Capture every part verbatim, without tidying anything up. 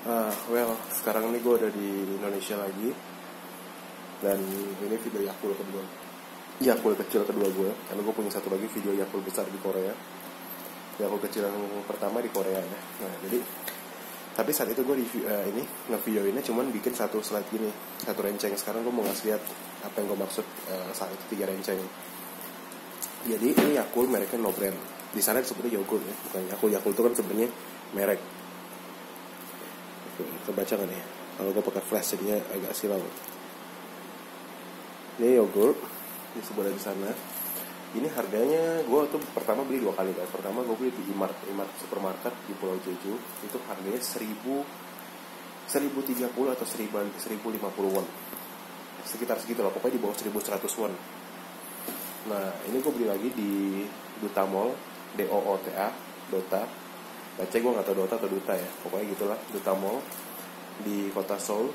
Uh, well, sekarang nih gue udah di Indonesia lagi. Dan ini video Yakult kedua Yakult kecil kedua gue. Karena gue punya satu lagi video Yakult besar di Korea. Yakult kecil yang pertama di Korea ya. Nah jadi, tapi saat itu gue review, uh, ini nge-videoinnya cuman bikin satu slide gini, satu renceng. Sekarang gue mau ngasih lihat apa yang gue maksud uh, saat itu tiga renceng. Jadi ini Yakult mereknya no brand. Di sana disebutnya yogurt ya, bukan Yakult. Yakult itu kan sebenarnya merek. Kebaca kan ya? Kalau gue pakai flash jadinya agak silau. Ini yogurt di sebelah di sana. Ini harganya gue tuh pertama beli dua kali kan. Pertama gue beli di Imart, Imart supermarket di Pulau Jeju. Itu harganya seribu seribu tiga puluh atau seribu seribu lima puluh won. Sekitar segitu lah. Pokoknya di bawah seribu seratus won. Nah ini gue beli lagi di Duta Mall, D O O T A, Dota. Baca gue gak tau Dota atau Duta ya. Pokoknya gitulah, Duta Mall di kota Seoul.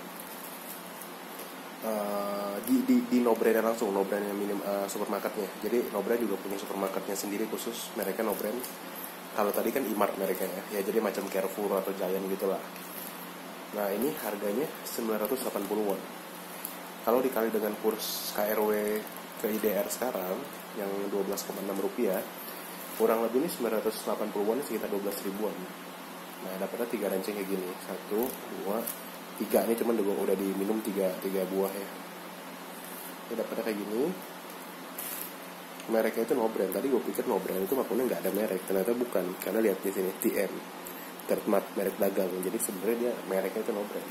uh, Di, di, di no brand langsung, no brand yang minim uh, supermarketnya. Jadi no brand juga punya supermarketnya sendiri khusus, mereknya no brand. Kalau tadi kan Imart mereknya ya. Ya jadi macam Carrefour atau Giant gitulah. Nah ini harganya sembilan ratus delapan puluh won. Kalau dikali dengan kurs K R W ke I D R sekarang yang dua belas koma enam rupiah, kurang lebih ini sembilan ratus delapan puluh won sekitar dua belas ribuan. Nah dapatnya tiga renceng kayak gini. Satu, dua, tiga. Ini cuman udah diminum tiga, tiga buah ya. Ini dapatnya kayak gini. Mereknya itu no brand. Tadi gue pikir no brand itu makanya nggak ada merek. Ternyata bukan. Karena lihat di sini T M, third mart, merek dagang. Jadi sebenarnya dia mereknya itu no brand.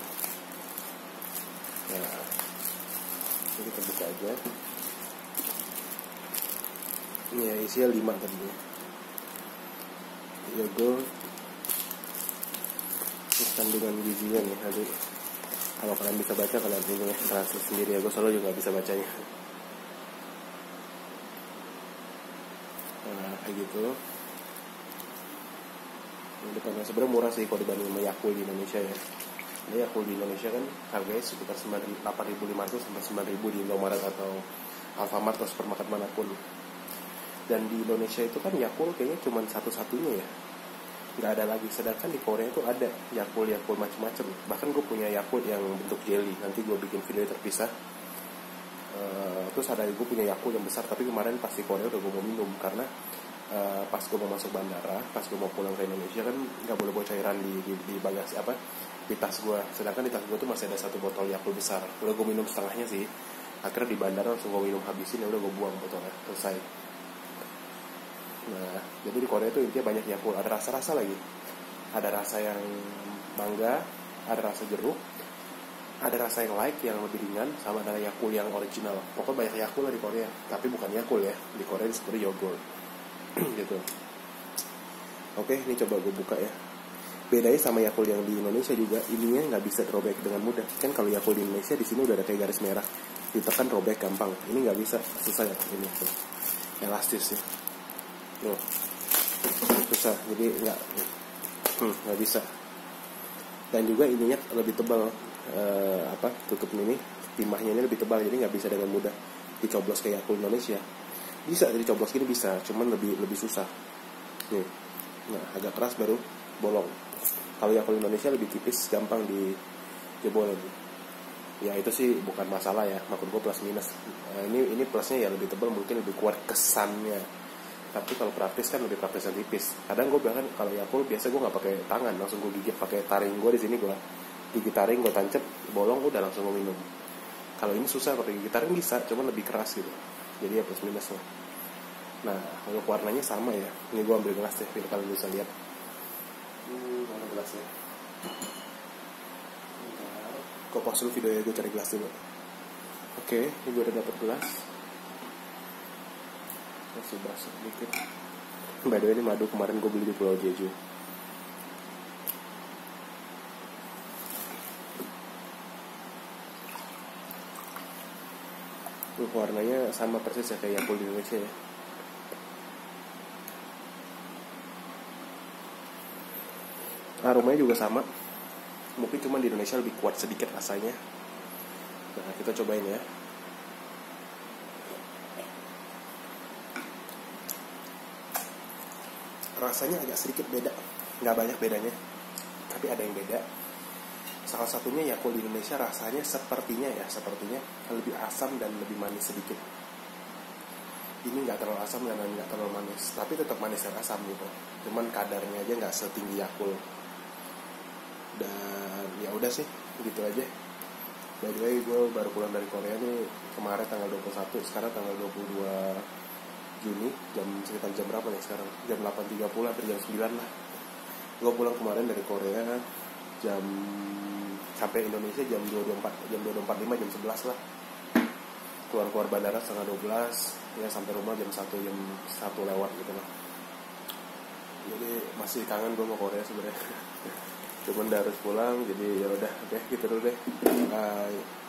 Nah ini kita buka aja. Ini ya isinya lima tadinya. Yogurt. Terus kandungan gizinya nih. Nanti kalau kalian bisa baca, kalian ini ya translate sendiri ya. Gue selalu juga gak bisa bacanya. Nah kayak gitu. Ini depannya sebenarnya murah sih kalau dibanding sama Yakult di Indonesia ya. Ini Yakult di Indonesia kan harganya sekitar delapan ribu lima ratus sampai sembilan ribu di Indomaret atau Alfamart atau supermarket manapun. Dan di Indonesia itu kan Yakult kayaknya cuma satu-satunya ya, nggak ada lagi. Sedangkan di Korea itu ada Yakult Yakult macam-macam. Bahkan gue punya Yakult yang bentuk jelly, nanti gue bikin video terpisah. Uh, terus ada gue punya Yakult yang besar, tapi kemarin pas di Korea udah gue mau minum karena uh, pas gue mau masuk bandara, pas gue mau pulang ke Indonesia kan nggak boleh bawa cairan di, di, di bagasi apa di tas gue. Sedangkan di tas gue tuh masih ada satu botol Yakult besar. Udah gue minum setengahnya sih. Akhirnya di bandara langsung gue minum habisin, ya udah gue buang botolnya, selesai. Nah, jadi di Korea itu intinya banyak Yakult. Ada rasa-rasa lagi. Ada rasa yang mangga, ada rasa jeruk, ada rasa yang light yang lebih ringan, sama ada Yakult yang original. Pokoknya banyak Yakult lah di Korea. Tapi bukan Yakult ya. Di Korea seperti yogurt. Gitu. Oke, ini coba gue buka ya. Bedanya sama Yakult yang di Indonesia juga, ininya nggak bisa robek dengan mudah. Kan kalau Yakult di Indonesia di sini udah ada kayak garis merah, ditekan robek gampang. Ini nggak bisa, susah ya ini tuh. Elastis ya. Tuh, susah, jadi nggak hmm, nggak bisa. Dan juga ininya lebih tebal, e, apa tutup ini timahnya ini lebih tebal, jadi nggak bisa dengan mudah dicoblos kayak Yakult Indonesia. Bisa dicoblos gini bisa, cuman lebih lebih susah. Nih, nah agak keras baru bolong. Kalau Yakult Indonesia lebih tipis, gampang dijebolin. Ya itu sih bukan masalah ya, maksud gue plus minus. Nah, ini ini plusnya ya lebih tebal, mungkin lebih kuat kesannya. Tapi kalau praktis kan lebih praktis dan tipis. Kadang gue bahkan kalau Yakult biasa gue nggak pakai tangan, langsung gue gigit pakai taring gue di sini, gue gigit taring, gue tancap bolong, udah langsung gue minum. Kalau ini susah pakai gigit taring bisa, cuman lebih keras gitu. Jadi ya plus minus lah. Nah untuk warnanya sama ya. Ini gue ambil gelas deh, biar kalian bisa lihat. Hmm, mana gelasnya? Gue pause dulu videonya, gue cari gelas dulu. Oke, ini gue udah dapet gelas. Masih basah dikit. By the way ini madu kemarin gue beli di Pulau Jeju. Uh, warnanya sama persis ya kayak Yakult di Indonesia ya. Aromanya juga sama. Mungkin cuma di Indonesia lebih kuat sedikit rasanya. Nah kita cobain ya. rasanya agak sedikit beda, nggak banyak bedanya, tapi ada yang beda. salah satunya Yakult di Indonesia rasanya sepertinya ya sepertinya lebih asam dan lebih manis sedikit. Ini nggak terlalu asam dan nggak terlalu manis, tapi tetap manis dan asam gitu. Cuman kadarnya aja nggak setinggi Yakult. Dan ya udah sih, gitu aja. By the way, gue baru pulang dari Korea nih kemarin tanggal dua puluh satu, sekarang tanggal dua puluh dua Juni, jam sekitar jam berapa nih sekarang? Jam delapan tiga puluh hampir jam sembilan lah. Gue pulang kemarin dari Korea jam sampai Indonesia jam dua puluh empat, jam dua puluh empat lima, jam sebelas lah. Keluar-keluar bandara setengah dua belas, ya sampai rumah jam satu, jam satu lewat gitu lah. Jadi masih kangen gue sama Korea sebenarnya. Cuman udah harus pulang, jadi ya udah, oke gitu dulu deh. Bye.